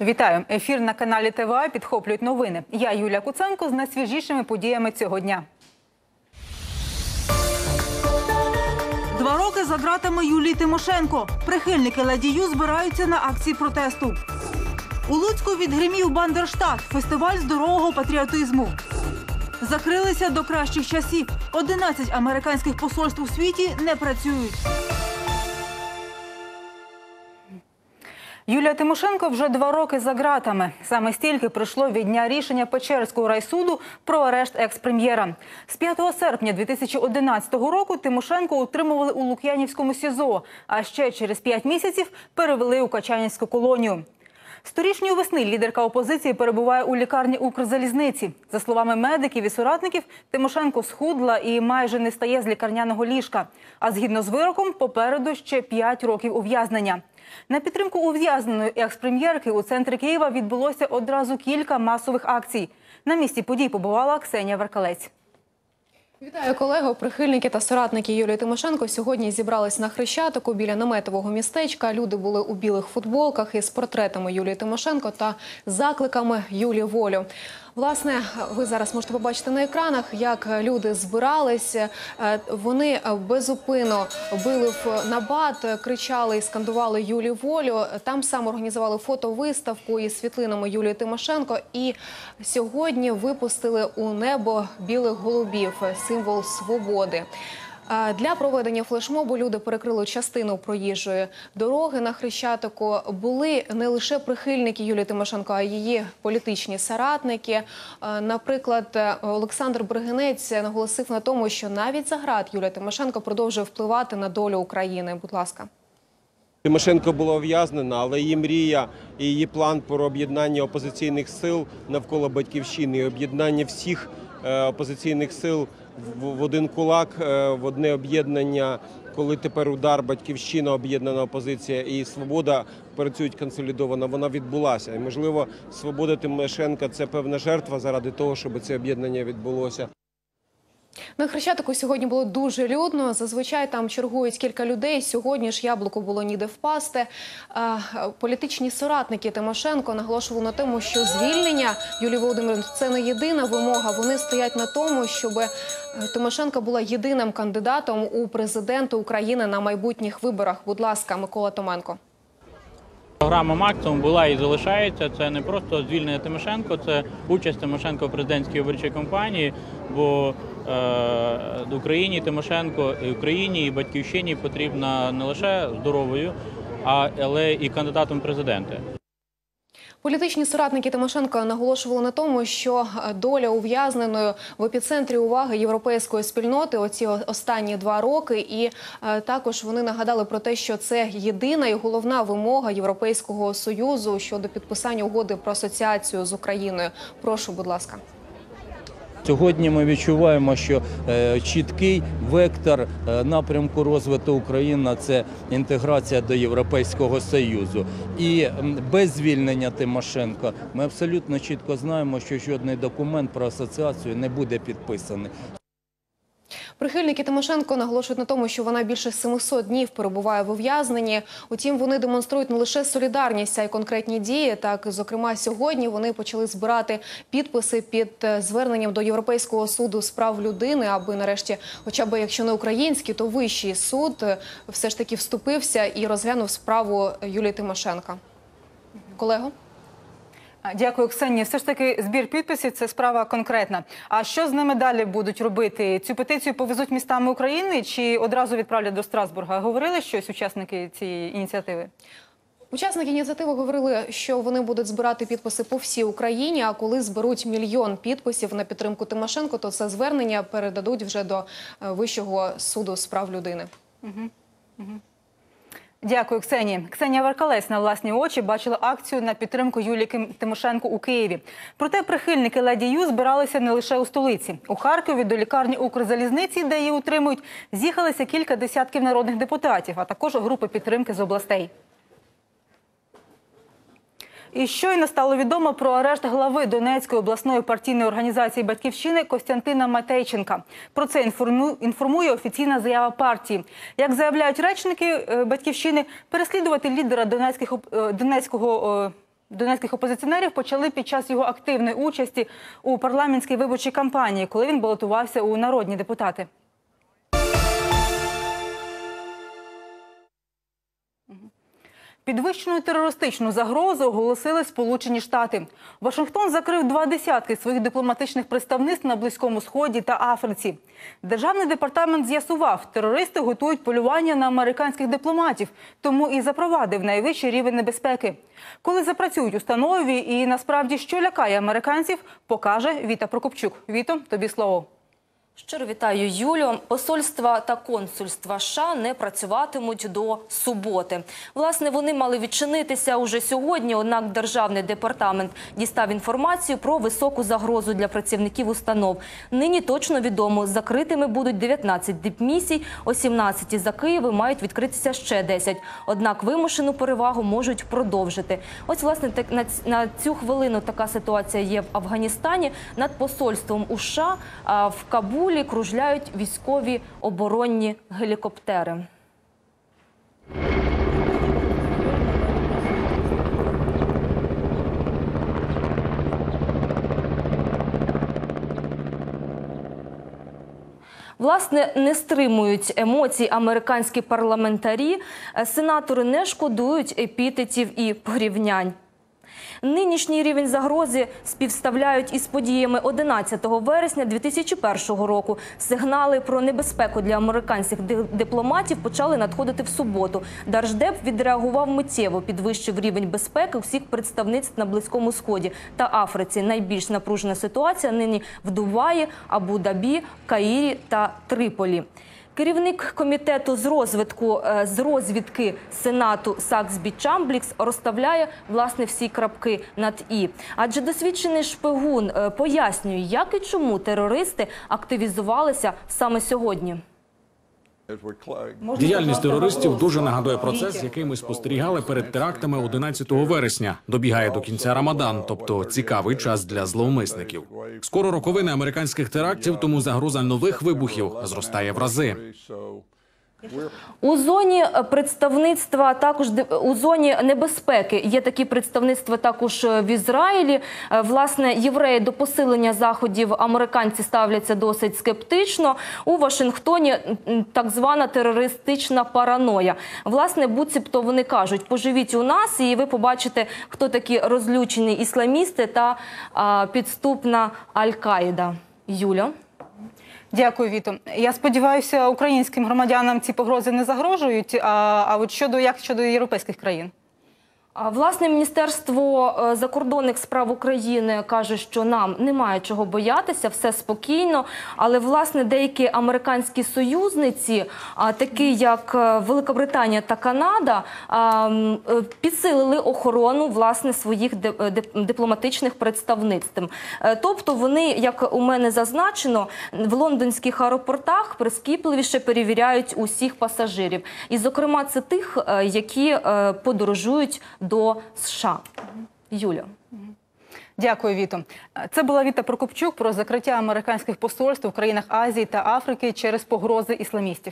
Вітаю! Ефір на каналі ТВА підхоплюють новини. Я Юлія Куценко з найсвіжішими подіями цього дня. 2 роки за ґратами Юлії Тимошенко. Прихильники Леді Ю збираються на акції протесту. У Луцьку відгримів Бандерштат – фестиваль здорового патріотизму. Закрилися до кращих часів. 11 американських посольств у світі не працюють. Юлія Тимошенко вже 2 роки за ґратами. Саме стільки пройшло від дня рішення Печерського райсуду про арешт екс-прем'єра. З 5 серпня 2011 року Тимошенко утримували у Лук'янівському СІЗО, а ще через 5 місяців перевели у Качанівську колонію. З торішньої весни лідерка опозиції перебуває у лікарні Укрзалізниці. За словами медиків і соратників, Тимошенко схудла і майже не стає з лікарняного ліжка. А згідно з вироком, попереду ще 5 років ув'язнення. На підтримку ув'язненої екс-прем'єрки у центрі Києва відбулося одразу кілька масових акцій. На місці подій побувала Ксенія Веркалець. Вітаю, колего! Прихильники та соратники Юлії Тимошенко сьогодні зібрались на Хрещатику біля наметового містечка. Люди були у білих футболках із портретами Юлії Тимошенко та закликами «Юлі волю». Власне, ви зараз можете побачити на екранах, як люди збирались. Вони безупинно били в набат, кричали і скандували «Юлі волю». Там саме організували фотовиставку із світлинами Юлії Тимошенко. І сьогодні випустили у небо білих голубів – символ свободи. Для проведення флешмобу люди перекрили частину проїжджої дороги на Хрещатику. Були не лише прихильники Юлії Тимошенко, а й її політичні соратники. Наприклад, Олександр Бригинець наголосив на тому, що навіть за ґрат Юлія Тимошенко продовжує впливати на долю України. Будь ласка. Тимошенко була ув'язнена, але її мрія і її план про об'єднання опозиційних сил навколо Батьківщини, об'єднання всіх опозиційних сил в один кулак, в одне об'єднання, коли тепер удар, Батьківщина, об'єднана опозиція і Свобода працюють консолідовано, вона відбулася. І, можливо, Свобода Тимошенка – це певна жертва заради того, щоб це об'єднання відбулося. На Хрещатику сьогодні було дуже людно. Зазвичай там чергують кілька людей. Сьогодні ж яблуку було ніде впасти. Політичні соратники Тимошенко наголошували на тому, що звільнення Юлії Володимирівни – це не єдина вимога. Вони стоять на тому, щоб Тимошенко була єдиним кандидатом у президенти України на майбутніх виборах. Будь ласка, Микола Томенко. Програма «Максимум» була і залишається. Це не просто звільнення Тимошенко, це участь Тимошенко в президентській виборчій кампанії, бо Україні Тимошенко, і Україні, і Батьківщині потрібна не лише здоровою, але і кандидатом в президенти. Політичні соратники Тимошенко наголошували на тому, що доля ув'язненої в епіцентрі уваги європейської спільноти оці останні 2 роки. І також вони нагадали про те, що це єдина і головна вимога Європейського Союзу щодо підписання угоди про асоціацію з Україною. Прошу, будь ласка. Сьогодні ми відчуваємо, що чіткий вектор напрямку розвитку України – це інтеграція до Європейського Союзу. І без звільнення Тимошенко ми абсолютно чітко знаємо, що жодний документ про асоціацію не буде підписаний. Прихильники Тимошенко наголошують на тому, що вона більше 700 днів перебуває в ув'язненні. Утім, вони демонструють не лише солідарність, а й конкретні дії. Так, зокрема, сьогодні вони почали збирати підписи під зверненням до Європейського суду з прав людини, аби нарешті, хоча б якщо не український, то вищий суд все ж таки вступився і розглянув справу Юлії Тимошенко. Колего? Дякую, Ксенія. Все ж таки збір підписів – це справа конкретна. А що з ними далі будуть робити? Цю петицію повезуть містами України чи одразу відправлять до Страсбурга? Говорили щось учасники цієї ініціативи? Учасники ініціативи говорили, що вони будуть збирати підписи по всій Україні, а коли зберуть 1 мільйон підписів на підтримку Тимошенко, то це звернення передадуть вже до Вищого суду з прав людини. Дякую, Ксенії. Ксенія Веркалець на власні очі бачила акцію на підтримку Юлії Тимошенко у Києві. Проте прихильники Леді Ю збиралися не лише у столиці. У Харкові до лікарні Укрзалізниці, де її утримують, з'їхалися кілька десятків народних депутатів, а також групи підтримки з областей. І щойно стало відомо про арешт глави Донецької обласної партійної організації «Батьківщини» Костянтина Матейченка. Про це інформує офіційна заява партії. Як заявляють речники «Батьківщини», переслідувати лідера Донецького Донецьких опозиціонерів почали під час його активної участі у парламентській виборчій кампанії, коли він балотувався у народні депутати. Підвищену терористичну загрозу оголосили Сполучені Штати. Вашингтон закрив 20 своїх дипломатичних представництв на Близькому Сході та Африці. Державний департамент з'ясував, терористи готують полювання на американських дипломатів, тому і запровадив найвищий рівень небезпеки. Коли запрацюють установи і насправді що лякає американців, покаже Віта Прокопчук. Віто, тобі слово. Щиро вітаю, Юлю. Посольства та консульства США не працюватимуть до суботи. Власне, вони мали відчинитися уже сьогодні, однак Державний департамент дістав інформацію про високу загрозу для працівників установ. Нині точно відомо, закритими будуть 19 дипмісій, о 17 за Києвом мають відкритися ще 10. Однак вимушену перевагу можуть продовжити. Ось, власне, на цю хвилину така ситуація є в Афганістані. Над посольством у США в Кабулі кружляють військові оборонні гелікоптери. Власне, не стримують емоцій американські парламентарі. Сенатори не шкодують епітетів і порівнянь. Нинішній рівень загрози співставляють із подіями 11 вересня 2001 року. Сигнали про небезпеку для американських дипломатів почали надходити в суботу. Держдеп відреагував миттєво, підвищив рівень безпеки усіх представництв на Близькому Сході та Африці. Найбільш напружена ситуація нині в Дубаї, Абу-Дабі, Каїрі та Триполі. Керівник комітету з розвідки Сенату Саксбі Чамблікс розставляє, власне, всі крапки над «і». Адже досвідчений шпигун пояснює, як і чому терористи активізувалися саме сьогодні. Діяльність терористів дуже нагадує процес, який ми спостерігали перед терактами 11 вересня. Добігає до кінця Рамадан, тобто цікавий час для зловмисників. Скоро роковини американських терактів, тому загроза нових вибухів зростає в рази. У зоні представництва, також у зоні небезпеки є такі представництва також в Ізраїлі. Власне, євреї до посилення заходів американці ставляться досить скептично. У Вашингтоні так звана терористична параноя. Власне, буцімто вони кажуть, поживіть у нас і ви побачите, хто такі розлючені ісламісти та підступна Аль-Каїда. Юля? Дякую, Віто. Я сподіваюся, українським громадянам ці погрози не загрожують, а от щодо європейських країн? Власне, Міністерство закордонних справ України каже, що нам немає чого боятися, все спокійно. Але, власне, деякі американські союзниці, такі як Великобританія та Канада, підсилили охорону, власне, своїх дипломатичних представництв. Тобто вони, як у мене зазначено, в лондонських аеропортах прискіпливіше перевіряють усіх пасажирів. І, зокрема, це тих, які подорожують до США. Юля. Дякую, Віто. Це була Віта Прокопчук про закриття американських посольств у країнах Азії та Африки через погрози ісламістів.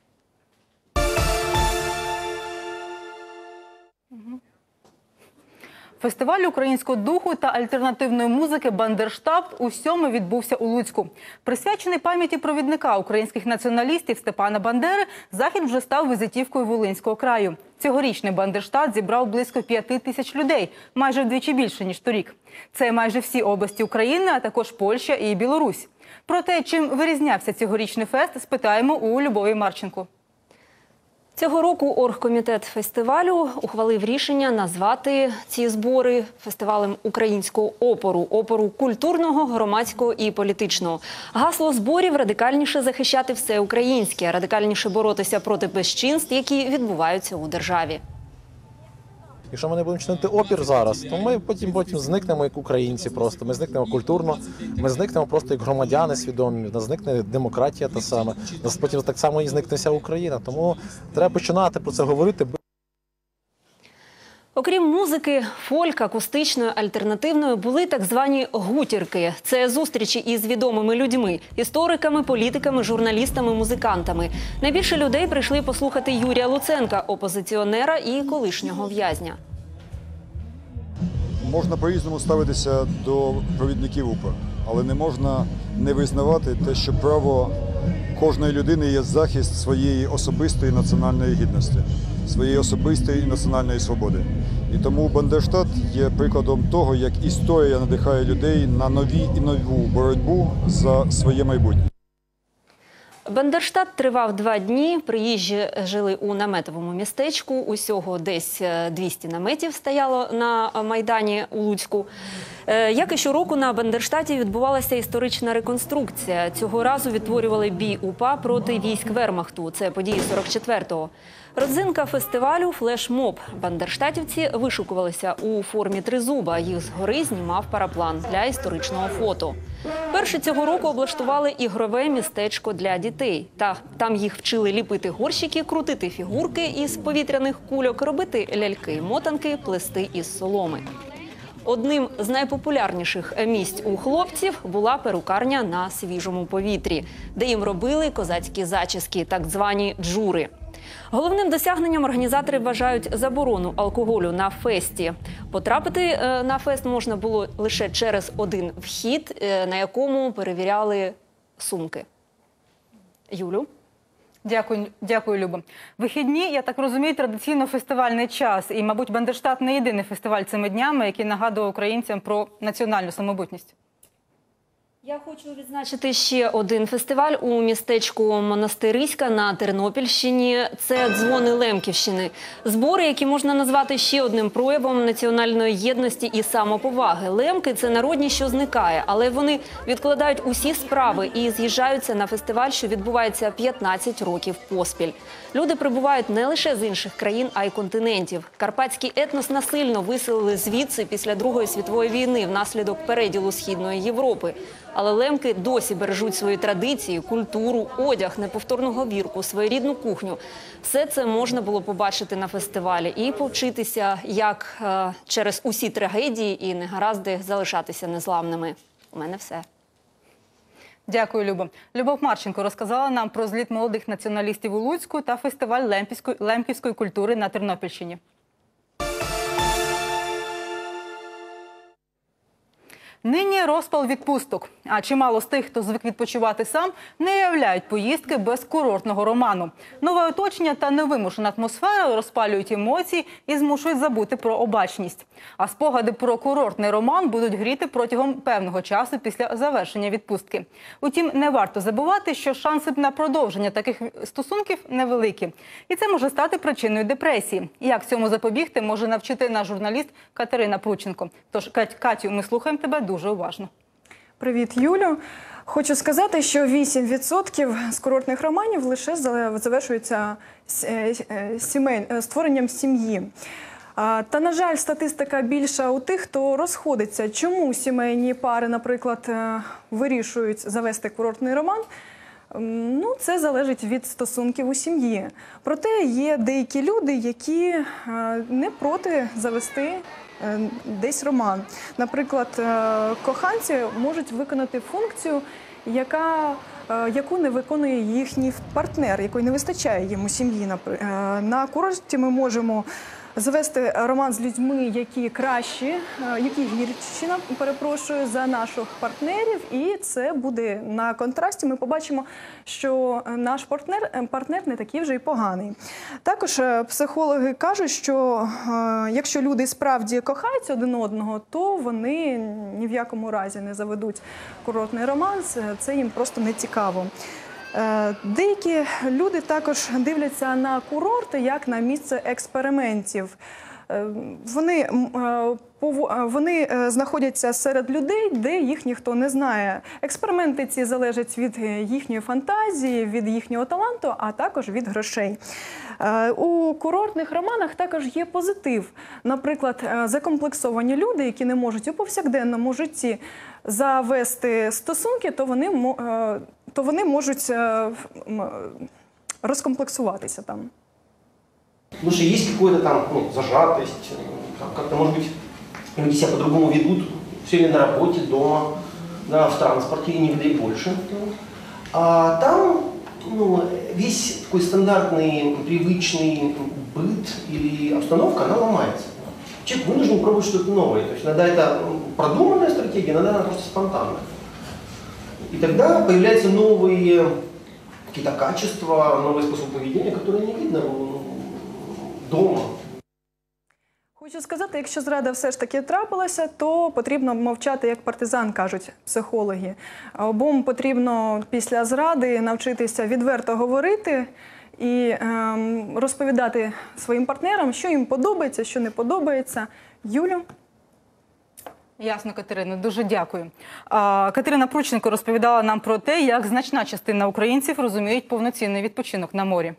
Фестиваль українського духу та альтернативної музики «Бандерштат» у 7-й відбувся у Луцьку. Присвячений пам'яті провідника українських націоналістів Степана Бандери, захід вже став візитівкою Волинського краю. Цьогорічний «Бандерштат» зібрав близько 5 тисяч людей, майже вдвічі більше, ніж торік. Це майже всі області України, а також Польща і Білорусь. Про те, чим вирізнявся цьогорічний фест, спитаємо у Любові Марченко. Цього року оргкомітет фестивалю ухвалив рішення назвати ці збори фестивалем українського опору. Опору культурного, громадського і політичного. Гасло зборів – радикальніше захищати все українське, радикальніше боротися проти безчинств, які відбуваються у державі. Якщо ми не будемо чинити опір зараз, то ми потім зникнемо як українці просто. Ми зникнемо культурно, ми зникнемо просто як громадяни свідомі, нас зникне демократія та саме. Нас потім так само і зникне вся Україна. Тому треба починати про це говорити. Окрім музики, фольк, акустичної, альтернативної, були так звані гутірки. Це зустрічі із відомими людьми – істориками, політиками, журналістами, музикантами. Найбільше людей прийшли послухати Юрія Луценка, опозиціонера і колишнього в'язня. Можна по-різному ставитися до провідників УПА, але не можна не визнавати те, що право кожної людини є захист своєї особистої національної гідності, своєї особистої національної свободи. І тому Бандерштат є прикладом того, як історія надихає людей на нові і нову боротьбу за своє майбутнє. Бандерштат тривав 2 дні. Приїжджі жили у наметовому містечку. Усього десь 200 наметів стояло на Майдані у Луцьку. Як і щороку, на Бандерштаті відбувалася історична реконструкція. Цього разу відтворювали бій УПА проти військ Вермахту. Це події 44-го. Родзинка фестивалю – флешмоб. Бандерштатівці вишукувалися у формі тризуба. Їх згори знімав параплан для історичного фото. Перше цього року облаштували ігрове містечко для дітей. Там їх вчили ліпити горщики, крутити фігурки із повітряних кульок, робити ляльки-мотанки, плести із соломи. Одним з найпопулярніших місць у хлопців була перукарня на свіжому повітрі, де їм робили козацькі зачіски, так звані джури. Головним досягненням організатори вважають заборону алкоголю на фесті. Потрапити на фест можна було лише через один вхід, на якому перевіряли сумки. Юлю? Дякую, Люба. Вихідні, я так розумію, традиційно фестивальний час. І, мабуть, Бандерштат не єдиний фестиваль цими днями, який нагадує українцям про національну самобутність. Я хочу відзначити ще один фестиваль у містечку Монастириська на Тернопільщині. Це «Дзвони Лемківщини». Збори, які можна назвати ще одним проявом національної єдності і самоповаги. Лемки – це народні, що зникає, але вони відкладають усі справи і з'їжджаються на фестиваль, що відбувається 15 років поспіль. Люди прибувають не лише з інших країн, а й континентів. Карпатський етнос насильно виселили звідси після Другої світової війни внаслідок переділу Східної Європи. Але лемки досі бережуть свої традиції, культуру, одяг, неповторну говірку, своєрідну кухню. Все це можна було побачити на фестивалі і повчитися, як через усі трагедії і негаразди залишатися незламними. У мене все. Дякую, Любо. Любов Марченко розказала нам про зліт молодих націоналістів у Луцьку та фестиваль лемківської культури на Тернопільщині. Нині розпал відпусток. А чимало з тих, хто звик відпочивати сам, не уявляють поїздки без курортного роману. Нове оточення та невимушена атмосфера розпалюють емоції і змушують забути про обачність. А спогади про курортний роман будуть гріти протягом певного часу після завершення відпустки. Утім, не варто забувати, що шанси на продовження таких стосунків невеликі. І це може стати причиною депресії. Як цьому запобігти, може навчити наш журналіст Катерина Прученко. Тож, Катю, ми слухаємо тебе дуже уважно. Привіт, Юлю. Хочу сказати, що 8% з курортних романів лише завершуються створенням сім'ї. Та, на жаль, статистика більша у тих, хто розходиться. Чому сімейні пари, наприклад, вирішують завести курортний роман? Ну, це залежить від стосунків у сім'ї. Проте є деякі люди, які не проти завести десь роман. Наприклад, коханці можуть виконати функцію, яку не виконує їхній партнер, якої не вистачає їм у сім'ї. На курорті ми можемо завести роман з людьми, які кращі, які гірші, за наших партнерів, і це буде на контрасті. Ми побачимо, що наш партнер не такий вже й поганий. Також психологи кажуть, що якщо люди справді кохаються один одного, то вони ні в якому разі не заведуть курортний роман, це їм просто не цікаво. Деякі люди також дивляться на курорти як на місце експериментів. Вони знаходяться серед людей, де їх ніхто не знає. Експерименти ці залежать від їхньої фантазії, від їхнього таланту, а також від грошей. У курортних романах також є позитив. Наприклад, закомплексовані люди, які не можуть у повсякденному житті завести стосунки, то вони можуть розкомплексуватися там. Потому что есть какая-то там зажатость, как-то, может быть, люди себя по-другому ведут, все время на работе, дома, да, в транспорте, и не дай больше. А там весь такой стандартный, привычный быт или обстановка, она ломается. человек вынужден пробовать что-то новое. То есть иногда это продуманная стратегия, иногда она просто спонтанная. И тогда появляются новые какие-то качества, новые способы поведения, которые не видно дома. Хочу сказати, якщо зрада все ж таки трапилася, то потрібно мовчати як партизан, кажуть психологи. Обом потрібно після зради навчитися відверто говорити і розповідати своїм партнерам, що їм подобається, що не подобається. Юлю? Ясно, Катерино, дуже дякую. Катерина Прученко розповідала нам про те, як значна частина українців розуміють повноцінний відпочинок на морі.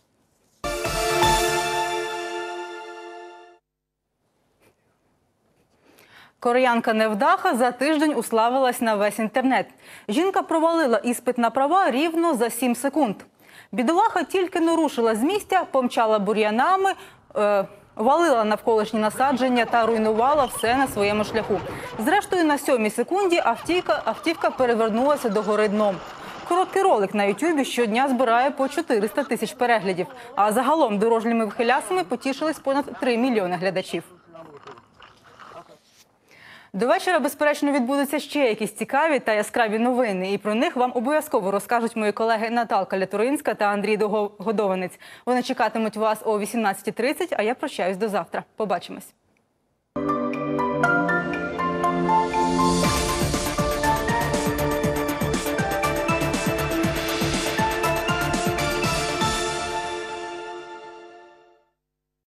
Кореянка невдаха за тиждень уславилась на весь інтернет. Жінка провалила іспит на права рівно за 7 секунд. Бідолаха тільки не рушила з місця, помчала бур'янами, валила навколишні насадження та руйнувала все на своєму шляху. Зрештою, на 7-й секунді автівка перевернулася догори дном. Короткий ролик на Ютубі щодня збирає по 400 тисяч переглядів, а загалом дорожніми вихилясами потішились понад 3 мільйони глядачів. До вечора, безперечно, відбудуться ще якісь цікаві та яскраві новини. І про них вам обов'язково розкажуть мої колеги Наталка Лятуринська та Андрій Годованець. Вони чекатимуть вас о 18:30, а я прощаюсь до завтра. Побачимось.